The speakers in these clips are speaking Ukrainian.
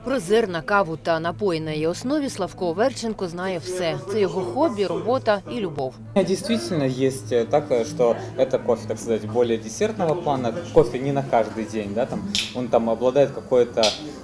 Про зерна, каву та напої на її основі Славко Оверченко знає все. Це його хобі, робота і любов. Действительно есть так, что это кофе, так сказать, более десертного плана. Кофе не на каждый день, да, он обладает какой-то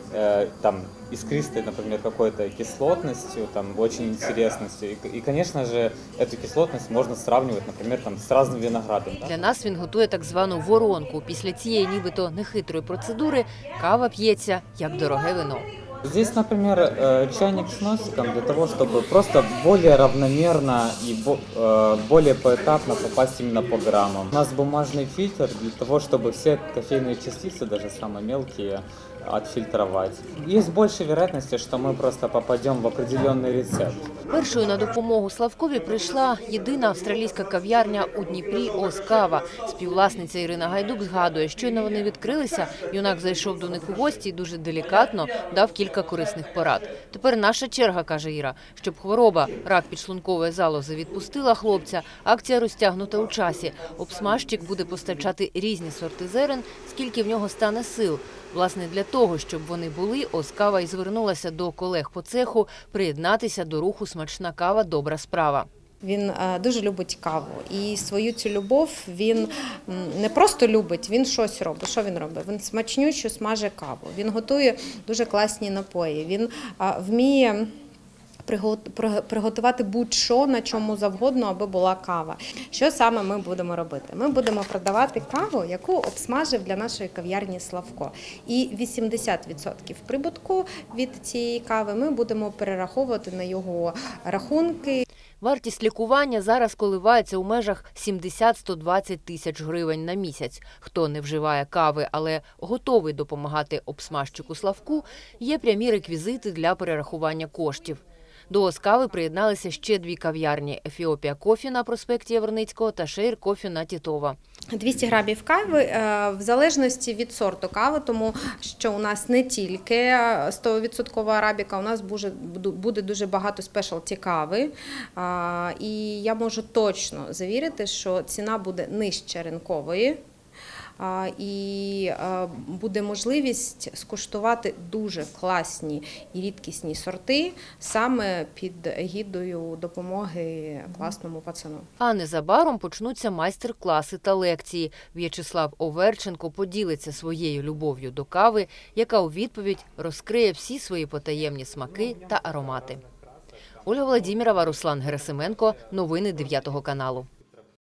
искристой, например, какой-то кислотностью, очень интересностью. И, конечно же, эту кислотность можно сравнивать, например, с разным виноградом. Да? Для нас він готує так звану воронку. Після цієї нібито нехитрої процедури кава п'ється як дороге вино. Здесь, например, чайник с носиком для того, чтобы просто более равномерно и более поэтапно попасть именно по граммам. У нас бумажный фильтр для того, чтобы все кофейные частицы, даже самые мелкие, отфильтровать. Есть больше вероятности, что мы просто попадем в определенный рецепт. Першою на допомогу Славкові прийшла єдина австралійська кав'ярня у Дніпрі «Оскава». Співвласниця Ірина Гайдук згадує, щойно вони відкрилися, юнак зайшов до них у гості і дуже делікатно дав кілька корисних порад. Тепер наша черга, каже Іра. Щоб хвороба, рак підшлункової залози, відпустила хлопця, акція розтягнута у часі. Обсмажчик буде постачати різні сорти зерен, скільки в нього стане сил. Власне, для того, щоб вони були, Оскава і звернулася до колег по цеху приєднатися до руху «Смачна кава – добра справа». Він дуже любить каву і свою цю любов він не просто любить, він щось робить. Що він робить? Він смачнюче смаже каву, він готує дуже класні напої, він вміє приготувати будь-що, на чому завгодно, аби була кава. Що саме ми будемо робити? Ми будемо продавати каву, яку обсмажив для нашої кав'ярні Славко. І 80% прибутку від цієї кави ми будемо перераховувати на його рахунки. Вартість лікування зараз коливається у межах 70-120 тисяч гривень на місяць. Хто не вживає кави, але готовий допомагати обсмажчику Славку, є прямі реквізити для перерахування коштів. До Оскави приєдналися ще дві кав'ярні – Ефіопія Кофі на проспекті Яворницького та Шейр Кофі на Тітова. 200 грамів кави в залежності від сорту кави, тому що у нас не тільки 100% арабіка, у нас буде дуже багато спешалті кави. І я можу точно завірити, що ціна буде нижче ринкової. І буде можливість скуштувати дуже класні і рідкісні сорти саме під егідою допомоги класному пацану. А незабаром почнуться майстер-класи та лекції. В'ячеслав Оверченко поділиться своєю любов'ю до кави, яка у відповідь розкриє всі свої потаємні смаки та аромати. Ольга Владимирова, Руслан Герасименко. Новини 9 каналу.